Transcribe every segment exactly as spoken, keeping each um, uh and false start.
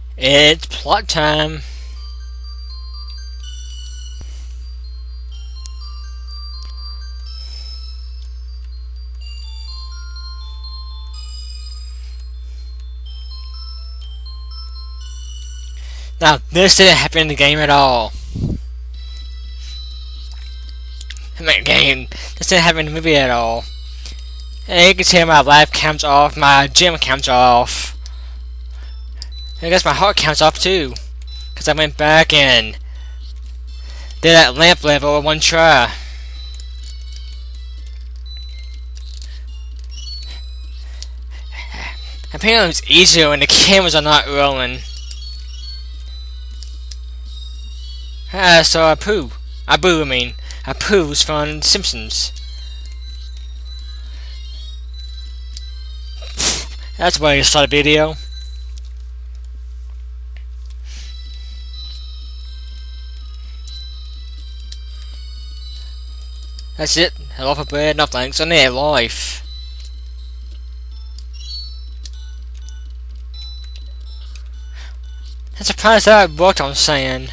It's plot time. Now, this didn't happen in the game at all. In the game, this didn't happen in the movie at all. And you can see my life counts off, my gym counts off. And I guess my heart counts off too. Because I went back and did that lamp level in one try. Apparently it's easier when the cameras are not rolling. Ah, so I poo. I boo, I mean. I poo's from Simpsons. That's why you start a video. That's it. A loaf of bread, no thanks. I need a life. I'm surprised that I worked on sand.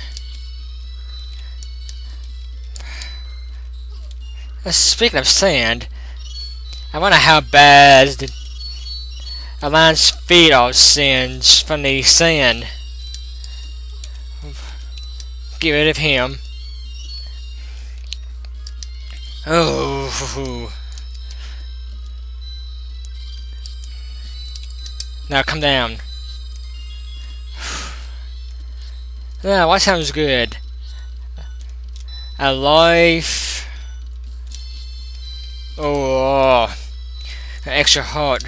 Speaking of sand, I wonder how bad the Aladdin's feet are singed from the sand. Get rid of him. Oh. Now come down. Now what sounds good? A life. Oh, an extra heart.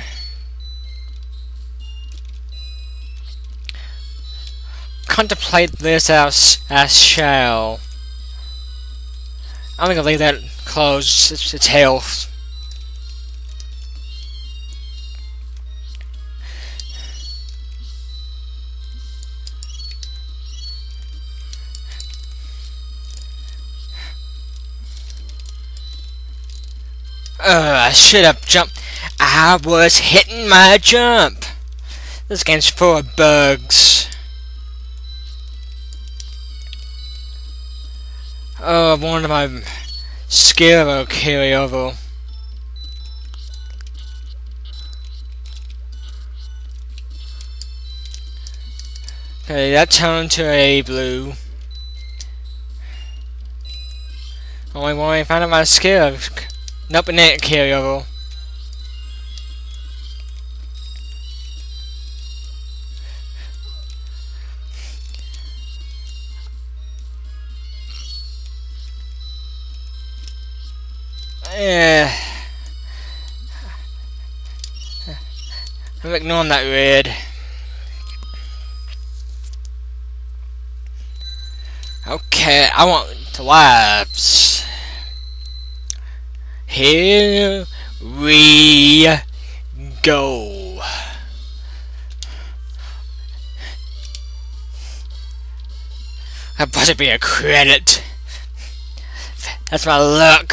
Contemplate this as as shall. I'm gonna leave that closed. It's, it's health. Uh, I should have jumped. I was hitting my jump. This game's full of bugs. Oh, one of my skill will carry over. Okay, that turned to a blue. Only one I found out my skill. Nope, and then carry over. Yeah. I'm ignoring that red. Okay, I want the lives. Here we go. That better be a credit. That's my luck.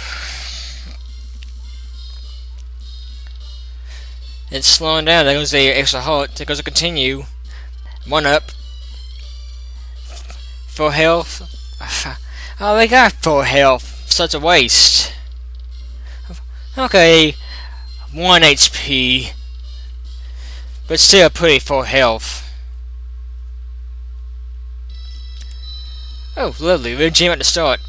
It's slowing down. There goes the extra heart. There goes a continue. One up. Full health. Oh, they got full health. Such a waste. Okay, one H P, but still pretty full health. Oh, lovely, we're gym at the start.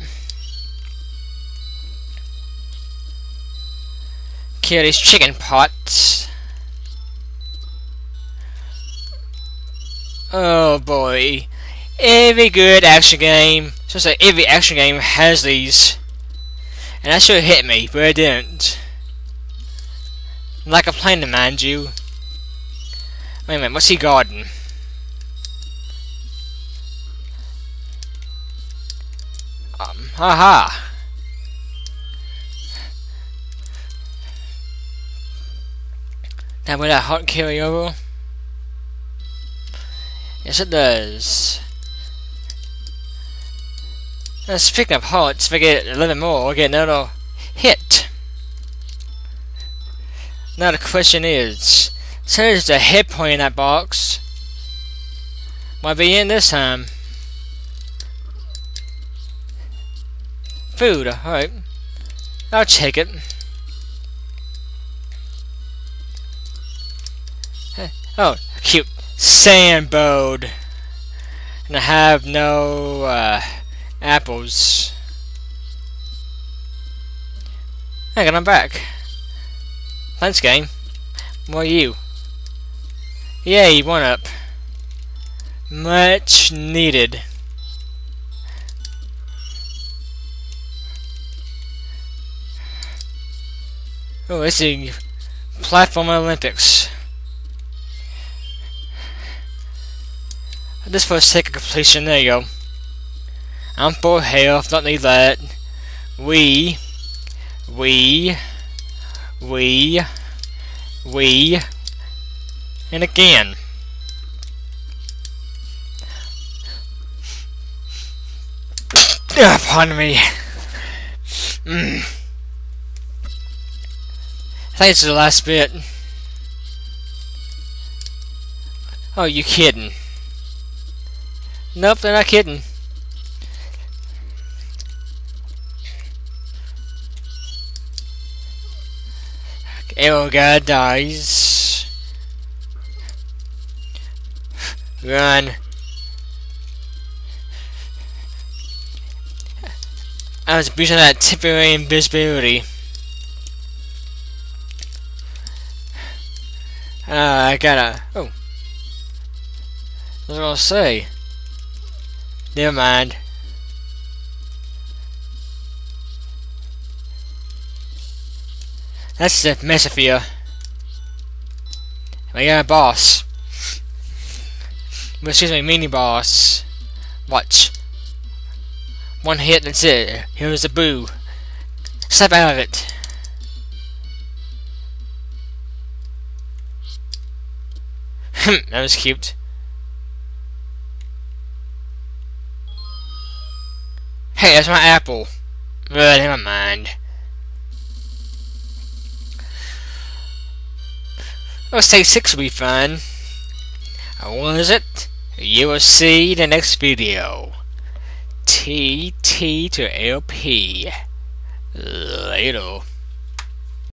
Kill these chicken pots. Oh boy, every good action game, just like every action game has these. And that should have hit me, but it didn't. Like a plane to mind you. Wait a minute, what's he guarding? Um, haha. Now will that heart carry over? Yes it does. Now, speaking of hearts, if I get eleven more, I'll get another hit. Now the question is, so there's a hit point in that box. Might be in this time. Food, alright. I'll take it. Oh, cute. Sandbode. And I have no uh, apples. Hang on, I'm back. Thanks, game. What are you? Yay, one up. Much needed. Oh, it's a platform Olympics. Just for the sake of completion, there you go. I'm full health, don't need that. We, we, we, we, and again. Ah, pardon me. Mm. I think it's the last bit. Oh, you kidding? Nope, they're not kidding. Arrow guy dies. Run. I was abusing that temporary invisibility. Uh, I gotta. Oh. I was gonna say. Never mind. That's the mess of you. We got a boss. Well, excuse me, mini boss. Watch. One hit, that's it. Here's the boo. Step out of it. That was cute. Hey, that's my apple. Ugh, never mind. Well, say six will be fun. Was it? You will see the next video. T T to L P. Later.